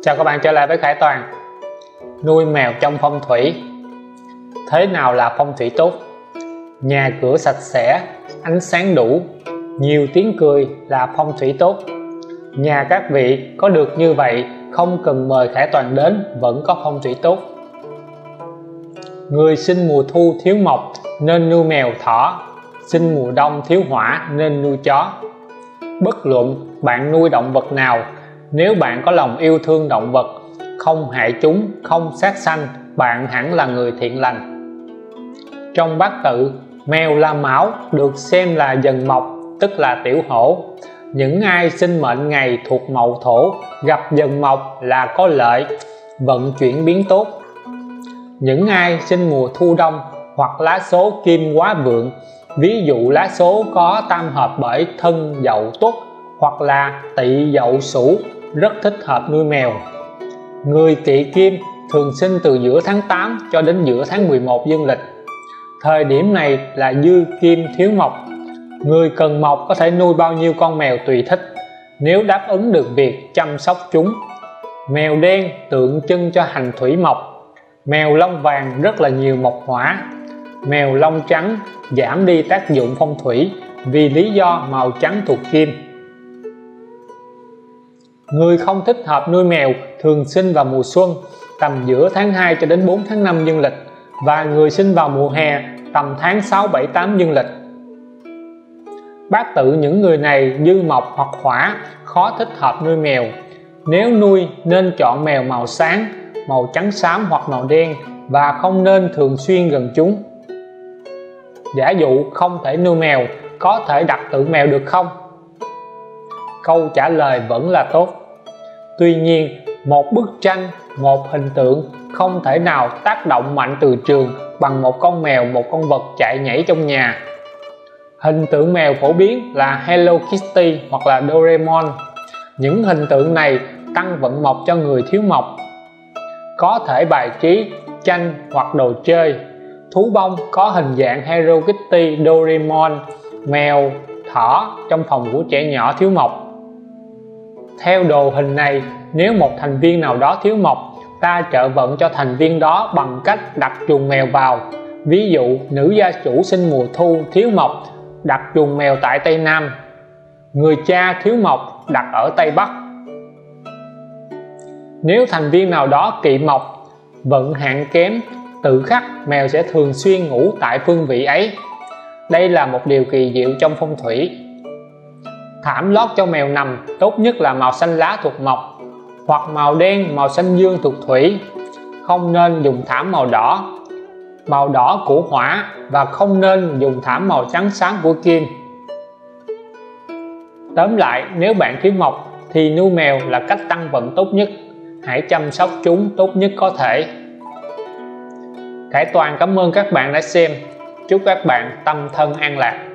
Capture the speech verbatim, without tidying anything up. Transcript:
Chào các bạn trở lại với Khải Toàn. Nuôi mèo trong phong thủy. Thế nào là phong thủy tốt? Nhà cửa sạch sẽ, ánh sáng đủ, nhiều tiếng cười là phong thủy tốt. Nhà các vị có được như vậy, không cần mời Khải Toàn đến vẫn có phong thủy tốt. Người sinh mùa thu thiếu mộc nên nuôi mèo thỏ, sinh mùa đông thiếu hỏa nên nuôi chó. Bất luận bạn nuôi động vật nào, nếu bạn có lòng yêu thương động vật, không hại chúng, không sát sanh, bạn hẳn là người thiện lành. Trong bát tự, mèo La Mão được xem là dần mộc, tức là tiểu hổ. Những ai sinh mệnh ngày thuộc mậu thổ gặp dần mộc là có lợi, vận chuyển biến tốt. Những ai sinh mùa thu đông hoặc lá số kim quá vượng, ví dụ lá số có tam hợp bởi thân Dậu Tuất hoặc là Tỵ Dậu Sửu, rất thích hợp nuôi mèo. Người kỵ kim thường sinh từ giữa tháng tám cho đến giữa tháng mười một dương lịch. Thời điểm này là dư kim thiếu mộc. Người cần mộc có thể nuôi bao nhiêu con mèo tùy thích, nếu đáp ứng được việc chăm sóc chúng. Mèo đen tượng trưng cho hành thủy mộc. Mèo lông vàng rất là nhiều mộc hỏa. Mèo lông trắng giảm đi tác dụng phong thủy vì lý do màu trắng thuộc kim. Người không thích hợp nuôi mèo thường sinh vào mùa xuân, tầm giữa tháng hai cho đến bốn tháng năm dương lịch, và người sinh vào mùa hè tầm tháng sáu, bảy, tám dương lịch. Bát tự những người này dư mộc hoặc hỏa, khó thích hợp nuôi mèo. Nếu nuôi nên chọn mèo màu sáng, màu trắng xám hoặc màu đen, và không nên thường xuyên gần chúng. Giả dụ không thể nuôi mèo, có thể đặt tượng mèo được không? Câu trả lời vẫn là tốt. Tuy nhiên, một bức tranh, một hình tượng không thể nào tác động mạnh từ trường bằng một con mèo, một con vật chạy nhảy trong nhà. Hình tượng mèo phổ biến là Hello Kitty hoặc là Doraemon. Những hình tượng này tăng vận mộc cho người thiếu mộc. Có thể bài trí, tranh hoặc đồ chơi. Thú bông có hình dạng Hello Kitty, Doraemon, mèo, thỏ trong phòng của trẻ nhỏ thiếu mộc. Theo đồ hình này, nếu một thành viên nào đó thiếu mộc, ta trợ vận cho thành viên đó bằng cách đặt chuồng mèo vào. Ví dụ, nữ gia chủ sinh mùa thu thiếu mộc, đặt chuồng mèo tại Tây Nam. Người cha thiếu mộc đặt ở Tây Bắc. Nếu thành viên nào đó kỵ mộc, vận hạn kém, tự khắc mèo sẽ thường xuyên ngủ tại phương vị ấy. Đây là một điều kỳ diệu trong phong thủy. Thảm lót cho mèo nằm tốt nhất là màu xanh lá thuộc mộc, hoặc màu đen, màu xanh dương thuộc thủy. Không nên dùng thảm màu đỏ, màu đỏ của hỏa, và không nên dùng thảm màu trắng xám của kim. Tóm lại, nếu bạn thiếu mộc thì nuôi mèo là cách tăng vận tốt nhất. Hãy chăm sóc chúng tốt nhất có thể. Khải Toàn cảm ơn các bạn đã xem. Chúc các bạn tâm thân an lạc.